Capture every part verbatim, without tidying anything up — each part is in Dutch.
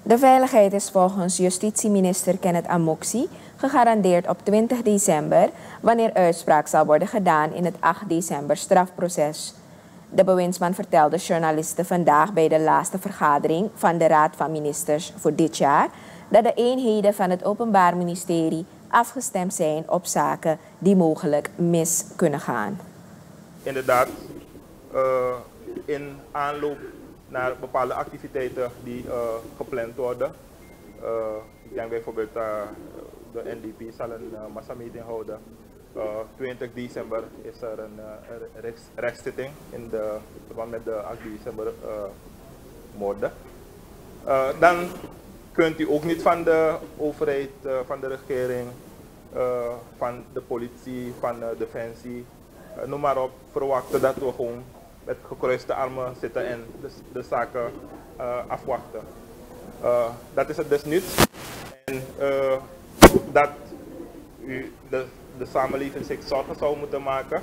De veiligheid is volgens justitieminister Kenneth Amoxi gegarandeerd op twintig december, wanneer uitspraak zal worden gedaan in het acht december strafproces. De bewindsman vertelde journalisten vandaag bij de laatste vergadering van de Raad van Ministers voor dit jaar dat de eenheden van het Openbaar Ministerie afgestemd zijn op zaken die mogelijk mis kunnen gaan. Inderdaad, uh, in aanloop naar bepaalde activiteiten die uh, gepland worden. Uh, ik denk bijvoorbeeld uh, de N D P zal een uh, massameeting houden. Uh, twintig december is er een uh, rechts, rechtszitting in de verband met de acht december uh, moorden. Uh, dan kunt u ook niet van de overheid, uh, van de regering, uh, van de politie, van uh, defensie, uh, noem maar op, verwachten dat we gewoon met gekruiste armen zitten en de, de zaken uh, afwachten. Uh, dat is het dus niet. En uh, dat u de, de samenleving zich zorgen zou moeten maken.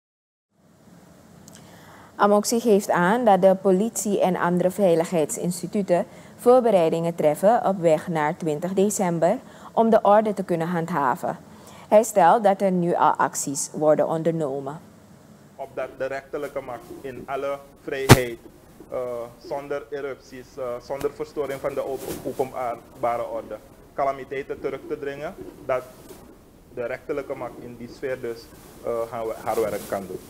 Amoxi geeft aan dat de politie en andere veiligheidsinstituten voorbereidingen treffen op weg naar twintig december om de orde te kunnen handhaven. Hij stelt dat er nu al acties worden ondernomen. Opdat de rechterlijke macht in alle vrijheid, uh, zonder erupties, uh, zonder verstoring van de openbare orde, calamiteiten terug te dringen, dat de rechterlijke macht in die sfeer dus uh, haar werk kan doen.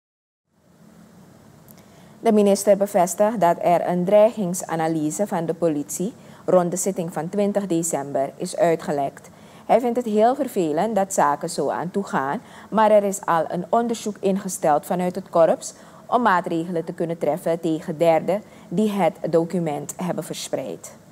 De minister bevestigt dat er een dreigingsanalyse van de politie rond de zitting van twintig december is uitgelekt. Hij vindt het heel vervelend dat zaken zo aan toe gaan, maar er is al een onderzoek ingesteld vanuit het korps om maatregelen te kunnen treffen tegen derden die het document hebben verspreid.